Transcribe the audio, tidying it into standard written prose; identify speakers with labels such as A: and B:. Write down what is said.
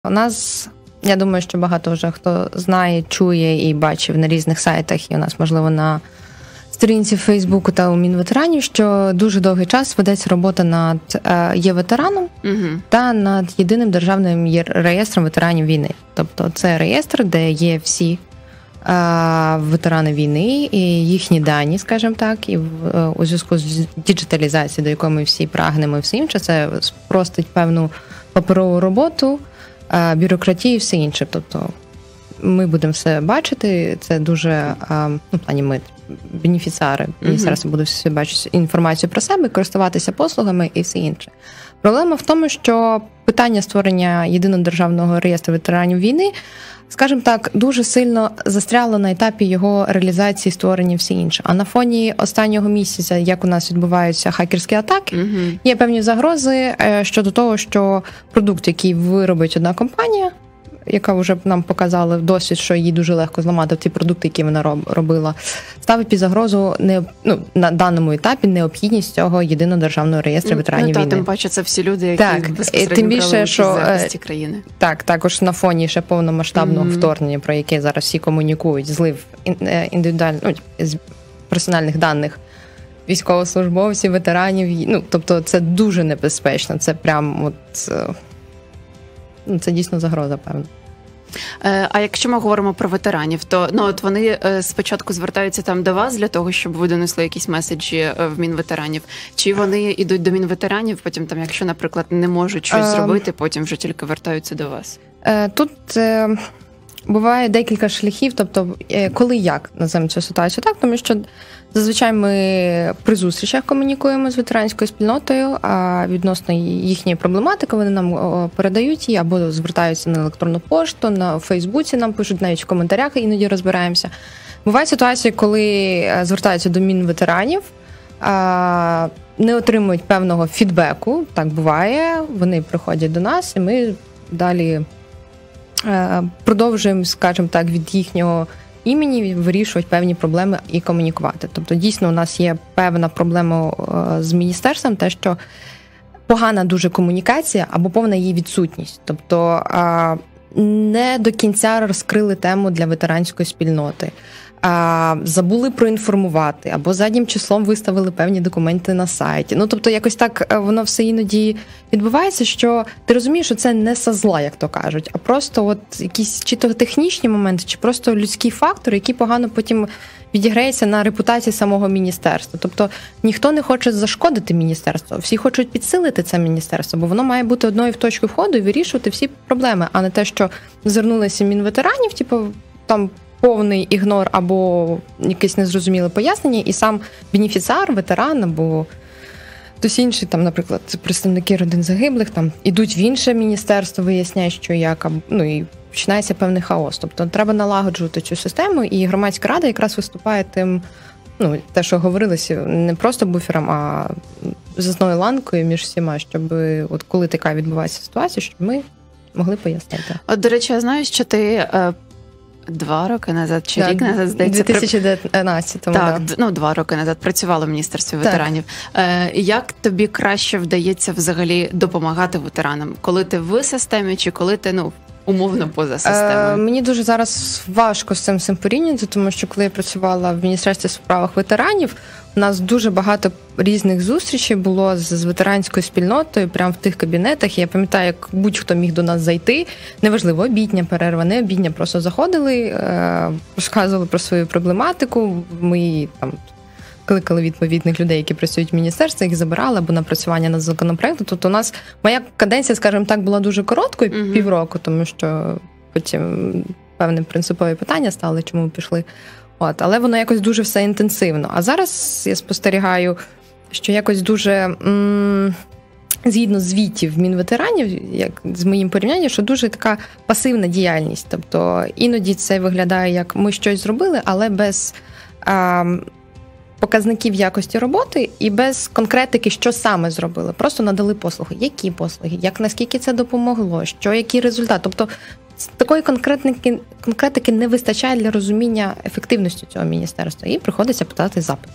A: У нас, я думаю, що багато вже хто знає, чує і бачив на різних сайтах, і у нас, можливо, на сторінці в Фейсбуку та у Мінветеранів, що дуже довгий час ведеться робота над є-ветераном та над єдиним державним реєстром ветеранів війни. Тобто це реєстр, де є всі ветерани війни і їхні дані, скажімо так, і у зв'язку з діджиталізацією, до якої ми всі прагнемо, і все інше, це спростить певну паперову роботу, бюрократію і все інше. Тобто ми будемо все бачити, це дуже, в плані ми, бенефіціари, міністерство буде все бачити інформацію про себе, користуватися послугами і все інше. Проблема в тому, що питання створення єдиного державного реєстру ветеранів війни, скажімо так, дуже сильно застряло на етапі його реалізації, створення і все інше. А на фоні останнього місяця, як у нас відбуваються хакерські атаки, є певні загрози щодо того, що продукт, який виробить одна компанія, яка вже нам показала досвід, що їй дуже легко зламати ті продукти, які вона робила, ставить під загрозу на даному етапі необхідність цього єдиного державного реєстру ветеранів війни.
B: Тим паче це всі люди, які безпосередньо брали участь в захисті країни.
A: Так, також на фоні ще повномасштабного вторгнення, про яке зараз всі комунікують, злив з персональних даних військовослужбовців, ветеранів. Тобто це дуже небезпечно, це прям це дійсно загроза, певно.
B: А якщо ми говоримо про ветеранів, то от вони спочатку звертаються там до вас для того, щоб ви донесли якісь меседжі в Мінветеранів? Чи вони йдуть до Мінветеранів, потім там, якщо, наприклад, не можуть щось зробити, потім вже тільки вертаються до вас?
A: Тут буває декілька шляхів, тобто коли як називаємо цю ситуацію так, тому що зазвичай ми при зустрічах комунікуємо з ветеранською спільнотою, а відносно їхньої проблематики вони нам передають її або звертаються на електронну пошту, на Фейсбуці нам пишуть, навіть в коментарях іноді розбираємося. Бувають ситуації, коли звертаються до Мінветеранів, не отримують певного фідбеку, так буває, вони приходять до нас і ми далі продовжуємо, скажімо так, від їхнього імені вирішувати певні проблеми і комунікувати. Тобто, дійсно, у нас є певна проблема з міністерством, те, що погана дуже комунікація або повна її відсутність. Тобто, не до кінця розкрили тему для ветеранської спільноти. Забули проінформувати, або заднім числом виставили певні документи на сайті. Тобто, якось так воно все іноді відбувається, що ти розумієш, що це не со зла, як то кажуть, а просто якісь чи то технічні моменти, чи просто людський фактор, який погано потім відіграється на репутації самого міністерства. Тобто, ніхто не хоче зашкодити міністерству, всі хочуть підсилити це міністерство, бо воно має бути одною в точку входу і вирішувати всі проблеми, а не те, що звернулися Мінветеранів, там повний ігнор або якесь незрозуміле пояснення, і сам бенефіціар, ветеран або хтось інший, там, наприклад, представники родин загиблих, там ідуть в інше міністерство, виясняють, що як, і починається певний хаос. Тобто треба налагоджувати цю систему, і громадська рада якраз виступає тим, те, що говорилося, не просто буфером, а засною ланкою між всіма, щоб коли така відбувається ситуація, щоб ми могли пояснити.
B: До речі, я знаю, що ти 2 роки назад чи рік назад, здається,
A: 2019-му.
B: Так, 2 роки назад працювала в Міністерстві ветеранів. Як тобі краще вдається взагалі допомагати ветеранам? Коли ти в системі чи коли ти, умовно поза системою?
A: Мені дуже зараз важко з цим порівняти, тому що коли я працювала в Міністерстві у справах ветеранів, у нас дуже багато різних зустрічей було з ветеранською спільнотою, прямо в тих кабінетах. Я пам'ятаю, як будь-хто міг до нас зайти. Неважливо, обідня перерва, не обідня, просто заходили, розказували про свою проблематику. Ми там кликали відповідних людей, які працюють в міністерстві, їх забирали або напрацювання над законопроектом. Тобто у нас моя каденція, скажімо так, була дуже короткою, півроку, тому що потім певні принципові питання стали, чому ми пішли. Але воно якось дуже все інтенсивно. А зараз я спостерігаю, що якось дуже згідно звітів Мінветеранів, як з моїм порівнянням, що дуже така пасивна діяльність. Тобто іноді це виглядає, як ми щось зробили, але без показників якості роботи і без конкретики, що саме зробили. Просто надали послуги. Які послуги? Наскільки це допомогло? Який результат? Тобто такої конкретики не вистачає для розуміння ефективності цього міністерства. І приходиться питати запит.